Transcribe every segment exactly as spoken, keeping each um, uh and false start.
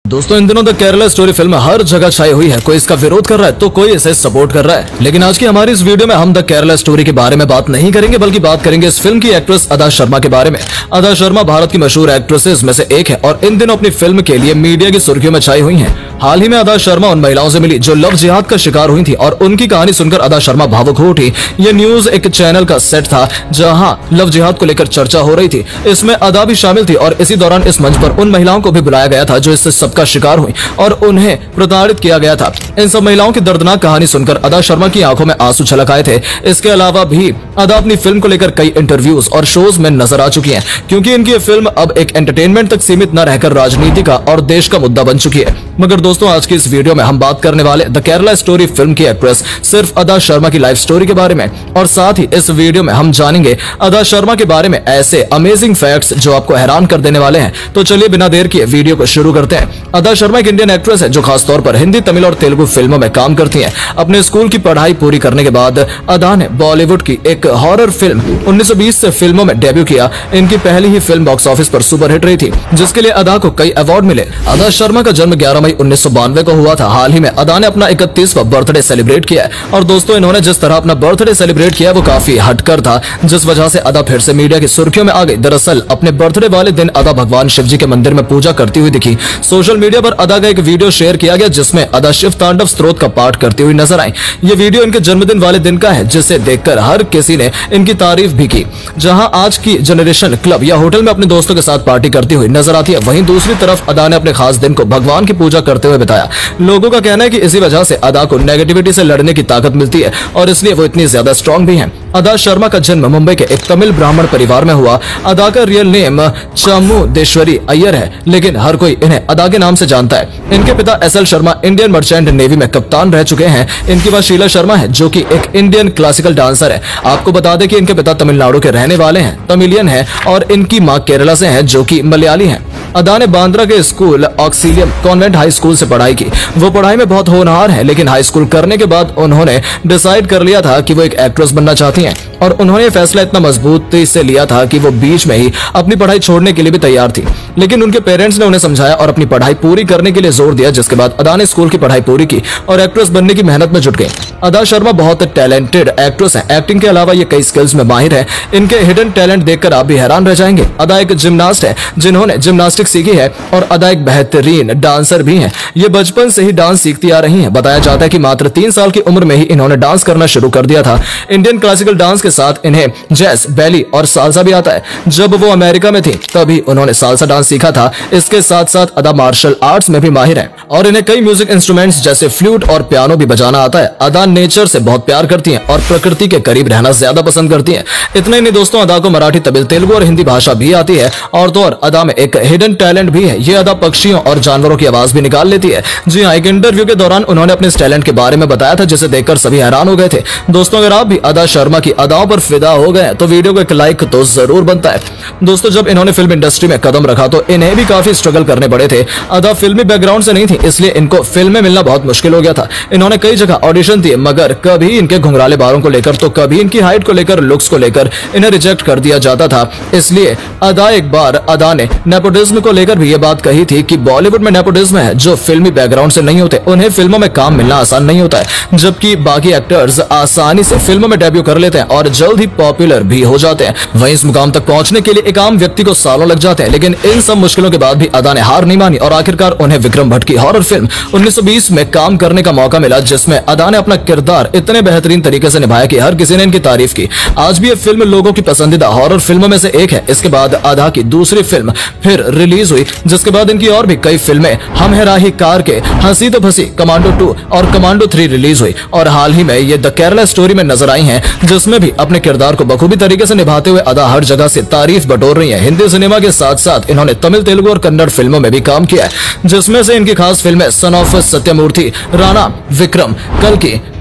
दोस्तों इन दिनों द केरला स्टोरी फिल्म हर जगह छाई हुई है। कोई इसका विरोध कर रहा है तो कोई इसे सपोर्ट कर रहा है। लेकिन आज की हमारी इस वीडियो में हम द केरला स्टोरी के बारे में बात नहीं करेंगे, बल्कि बात करेंगे इस फिल्म की एक्ट्रेस अदा शर्मा के बारे में। अदा शर्मा भारत की मशहूर एक्ट्रेसेस में से एक है और इन दिनों अपनी फिल्म के लिए मीडिया की सुर्खियों में छाई हुई है। हाल ही में अदा शर्मा उन महिलाओं से मिली जो लव जिहाद का शिकार हुई थी और उनकी कहानी सुनकर अदा शर्मा भावुक हो उठी। ये न्यूज एक चैनल का सेट था जहां लव जिहाद को लेकर चर्चा हो रही थी। इसमें अदा भी शामिल थी और इसी दौरान इस मंच पर उन महिलाओं को भी बुलाया गया था जो इससे सबका शिकार हुई और उन्हें प्रताड़ित किया गया था। इन सब महिलाओं की दर्दनाक कहानी सुनकर अदा शर्मा की आंखों में आंसू छलक आए थे। इसके अलावा भी अदा अपनी फिल्म को लेकर कई इंटरव्यूज और शोज में नजर आ चुकी हैं, क्योंकि इनकी ये फिल्म अब एक एंटरटेनमेंट तक सीमित न रहकर राजनीति का और देश का मुद्दा बन चुकी है। मगर दोस्तों आज की इस वीडियो में हम बात करने वाले द केरला स्टोरी फिल्म की एक्ट्रेस सिर्फ अदा शर्मा की लाइफ स्टोरी के बारे में, और साथ ही इस वीडियो में हम जानेंगे अदा शर्मा के बारे में ऐसे अमेजिंग फैक्ट्स जो आपको हैरान कर देने वाले हैं। तो चलिए बिना देर किए वीडियो को शुरू करते हैं। अदा शर्मा एक इंडियन एक्ट्रेस है जो खासतौर पर हिंदी, तमिल और तेलुगु फिल्मों में काम करती हैं। अपने स्कूल की पढ़ाई पूरी करने के बाद अदा ने बॉलीवुड की एक हॉरर फिल्म उन्नीस सौ बीस से फिल्मों में डेब्यू किया। इनकी पहली ही फिल्म बॉक्स ऑफिस पर सुपर हिट रही थी, जिसके लिए अदा को कई अवार्ड मिले। अदा शर्मा का जन्म ग्यारह मई उन्नीस सौ बानवे को हुआ था। हाल ही में अदा ने अपना इकतीसवां बर्थडे सेलिब्रेट किया है और दोस्तों इन्होंने जिस तरह अपना बर्थडे सेलिब्रेट किया वो काफी हटकर था, जिस वजह से अदा फिर से मीडिया की सुर्खियों में आ गई। दरअसल अपने बर्थडे वाले दिन अदा भगवान शिव जी के मंदिर में पूजा करती हुई दिखी। सोशल मीडिया पर अदा का एक वीडियो शेयर किया गया जिसमें अदा शिव तांडव स्तोत्र का पाठ करती हुई नजर आई। ये वीडियो इनके जन्मदिन वाले दिन का है, जिसे देखकर हर किसी ने इनकी तारीफ भी की। जहां आज की जनरेशन क्लब या होटल में अपने दोस्तों के साथ पार्टी करती हुई नजर आती है, वहीं दूसरी तरफ अदा ने अपने खास दिन को भगवान की पूजा करते हुए बताया। लोगों का कहना है कि इसी वजह से अदा को नेगेटिविटी से लड़ने की ताकत मिलती है और इसलिए वो इतनी ज्यादा स्ट्रांग भी हैं। अदा शर्मा का जन्म मुंबई के एक तमिल ब्राह्मण परिवार में हुआ। अदा का रियल नेम चामुंडेश्वरी अय्यर है, लेकिन हर कोई इन्हें अदा के नाम से जानता है। इनके पिता S L Sharma Indian merchant navy में कप्तान रह चुके हैं। इनकी मां शीला शर्मा है जो कि एक इंडियन क्लासिकल डांसर है। आपको बता दें कि इनके पिता तमिलनाडु के रहने वाले हैं, तमिलियन है, और इनकी मां केरला से है जो कि मलयाली है। अदा ने बांद्रा के school Auxilium convent high school से पढ़ाई की। वो पढ़ाई में बहुत होनहार है, लेकिन हाई स्कूल करने के बाद उन्होंने डिसाइड कर लिया था कि वो एक एक्ट्रेस बनना चाहती हैं और उन्होंने ये फैसला इतना मजबूती से लिया था कि वो बीच में ही अपनी पढ़ाई छोड़ने के लिए भी तैयार थी। लेकिन उनके पेरेंट्स ने उन्हें समझाया और अपनी पढ़ाई पूरी करने के लिए जोर दिया, जिसके बाद अदा ने स्कूल की पढ़ाई पूरी की और एक्ट्रेस बनने की मेहनत में जुट गई। अदा शर्मा बहुत टैलेंटेड एक्ट्रेस है। एक्टिंग के अलावा ये कई स्किल्स में माहिर है। इनके हिडन टैलेंट देखकर आप भी हैरान रह जाएंगे। अदा एक जिम्नास्ट है जिन्होंने जिम्नास्टिक सीखी है और अदा एक बेहतरीन डांसर भी है। ये बचपन से ही डांस सीखती आ रही है। बताया जाता है कि मात्र तीन साल की उम्र में ही इन्होंने डांस करना शुरू कर दिया था। इंडियन क्लासिकल डांस के साथ इन्हें जैज, बैली और सालसा भी आता है। जब वो अमेरिका में थी तभी उन्होंने सालसा डांस सीखा था। इसके साथ साथ अदा मार्शल आर्ट्स में भी माहिर है और इन्हें कई म्यूजिक इंस्ट्रूमेंट्स जैसे फ्लूट और पियानो भी बजाना आता है। अदा नेचर से बहुत प्यार करती हैं और प्रकृति के करीब रहना ज्यादा पसंद करती हैं। इतना ही नहीं दोस्तों, अदा को मराठी, तमिल, तेलुगु और हिंदी भाषा भी आती है। और तो और अदा में एक हिडन टैलेंट भी है। ये अदा पक्षियों और जानवरों की आवाज भी निकाल लेती है। जी हाँ, एक इंटरव्यू के दौरान उन्होंने अपने इस टैलेंट के बारे में बताया था, जिसे देखकर सभी हैरान हो गए थे। दोस्तों अगर आप भी अदा शर्मा की अदाओं पर फिदा हो गए तो वीडियो को एक लाइक तो जरूर बनता है। दोस्तों जब इन्होंने फिल्म इंडस्ट्री में कदम रखा तो इन्हें भी काफी स्ट्रगल करने पड़े थे। अदा फिल्मी बैकग्राउंड से नहीं थी, इसलिए इनको फिल्में मिलना बहुत मुश्किल हो गया था। इन्होंने कई जगह ऑडिशन दिए, मगर कभी इनके घुंघराले बालों को लेकर तो कभी इनकी हाइट को लेकर, लुक्स को लेकर इन्हें रिजेक्ट कर दिया जाता था। इसलिए अदा एक बार अदा ने नेपोटिज्म को लेकर भी ये बात कही थी कि बॉलीवुड में नेपोटिज्म है, जो फिल्मी बैकग्राउंड से नहीं होते उन्हें फिल्मों में काम मिलना आसान नहीं होता है, जबकि बाकी एक्टर्स आसानी से फिल्मों में डेब्यू कर लेते हैं और जल्द ही पॉपुलर भी हो जाते हैं। वहीं इस मुकाम तक पहुंचने के लिए एक आम व्यक्ति को सालों लग जाते हैं। लेकिन इन सब मुश्किलों के बाद भी अदा ने हार नहीं मानी और आखिरकार उन्हें विक्रम भट्ट की हॉरर फिल्म उन्नीस सौ बीस में काम करने का मौका मिला, जिसमें अदा ने अपना किरदार इतने बेहतरीन तरीके से निभाया कि हर किसी ने इनकी तारीफ की। आज भी ये फिल्म लोगों की पसंदीदा हॉरर फिल्मों में से एक है। इसके बाद अदा की दूसरी फिल्म फिर रिलीज हुई, जिसके बाद इनकी और भी कई फिल्में हम है राही कार के, हंसी तो फंसी, कमांडो टू और कमांडो थ्री रिलीज हुई और हाल ही में ये द केरला स्टोरी में नजर आई हैं, जिसमें भी अपने किरदार को बखूबी तरीके से निभाते हुए अदा हर जगह से तारीफ बटोर रही है। हिंदी सिनेमा के साथ साथ इन्होंने तमिल, तेलुगु और कन्नड़ फिल्मों में भी काम किया है, जिसमें से इनकी खास फिल्में सन ऑफ सत्यमूर्ति, राणा, विक्रम, कल्कि,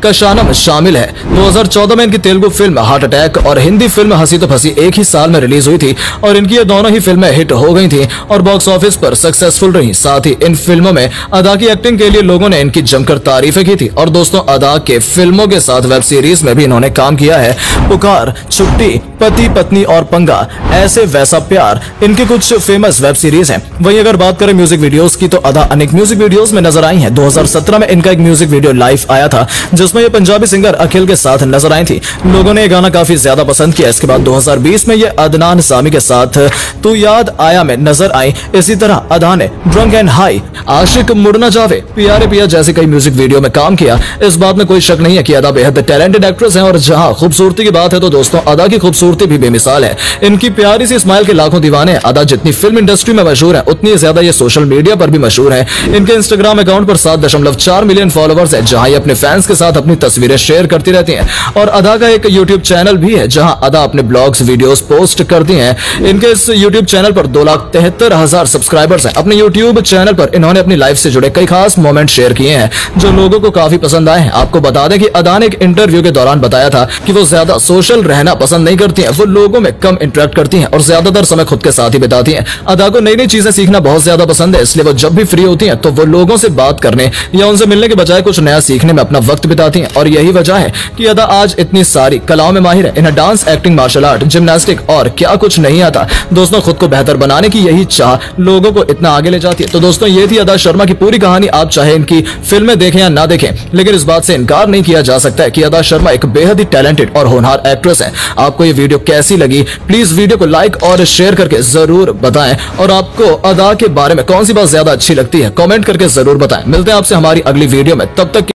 कशानम शामिल है। दो हज़ार चौदह में इनकी तेलुगु फिल्म हार्ट अटैक और हिंदी फिल्म हंसी तो फंसी एक ही साल में रिलीज हुई थी और इनकी ये दोनों ही फिल्में हिट हो गई थी और बॉक्स ऑफिस पर सक्सेसफुल रही। साथ ही इन फिल्मों में अदा की एक्टिंग के लिए लोगों ने इनकी जमकर तारीफें की थी। और दोस्तों, अदा के फिल्मों के साथ वेब सीरीज में भी इन्होंने काम किया है। पुकार, छुट्टी, पति पत्नी और पंगा, ऐसे वैसा प्यार, इनके कुछ फेमस वेब सीरीज हैं। वहीं अगर बात करें म्यूजिक वीडियोस की तो अदा अनेक म्यूजिक वीडियोस में नजर आई हैं। दो हज़ार सत्रह में इनका एक म्यूजिक वीडियो लाइव आया था जिसमें ये पंजाबी सिंगर अखिल के साथ नजर आई थी। लोगों ने ये गाना काफी ज्यादा पसंद किया। इसके बाद दो हज़ार बीस में ये अदनान सामी के साथ तू याद आया में नजर आई। इसी तरह अदा ने ड्रंक एंड हाई, आशिक मुड़ना जावे, प्यारे पिया जैसे कई म्यूजिक वीडियो में काम किया। इस बात में कोई शक नहीं है कि अदा बेहद टैलेंटेड एक्ट्रेस है। और जहां खूबसूरती की बात है तो दोस्तों, अदा की खूबसूरती भी बेमिसाल है। इनकी प्यारी सी स्माइल के लाखों दीवाने हैं। अदा जितनी फिल्म इंडस्ट्री में मशहूर है उतनी ज्यादा ये सोशल मीडिया पर भी मशहूर है। इनके इंस्टाग्राम अकाउंट पर सात दशमलव चार मिलियन फॉलोअर्स है जहां ये अपने फैंस के साथ अपनी तस्वीरें शेयर करती रहती हैं। और अदा का एक यूट्यूब चैनल भी है जहां अदा अपने ब्लॉग्स वीडियोस पोस्ट करती हैं। इनके इस यूट्यूब चैनल पर दो लाख तिहत्तर हजार सब्सक्राइबर्स हैं। अपने यूट्यूब चैनल पर इन्होंने अपनी लाइफ से जुड़े कई खास मोमेंट शेयर किए हैं जो लोगों को काफी पसंद आए हैं। आपको बता दें कि अदा ने एक इंटरव्यू के दौरान बताया था कि वो ज्यादा सोशल रहना पसंद नहीं करती हैं, वो लोगों में कम इंटरेक्ट करती हैं और ज्यादातर समय खुद के साथ ही बिताती हैं। अदा को नई नई चीजें सीखना बहुत ज्यादा पसंद है, इसलिए वो जब भी फ्री होती हैं तो वो लोगों से बात करने या उनसे मिलने के बजाय कुछ नया सीखने में अपना वक्त बिताती हैं। और यही वजह है कि अदा आज इतनी सारी कलाओं में माहिर है। इन्हें dance, acting, martial art, gymnastic और क्या कुछ नहीं आता। दोस्तों, खुद को बेहतर बनाने की यही चाह लोगों को इतना आगे ले जाती है। तो दोस्तों, ये थी अदा शर्मा की पूरी कहानी। आप चाहे इनकी फिल्में देखें या ना देखें, लेकिन इस बात से इनकार नहीं किया जा सकता है कि अदा शर्मा एक बेहद ही टैलेंटेड और होनहार एक्ट्रेस है। आपको ये वीडियो कैसी लगी, प्लीज वीडियो को लाइक और शेयर करके जरूर बताएं। और आपको अदा के बारे में कौन सी बात ज्यादा अच्छी लगती है, कमेंट करके जरूर बताएं। मिलते हैं आपसे हमारी अगली वीडियो में, तब तक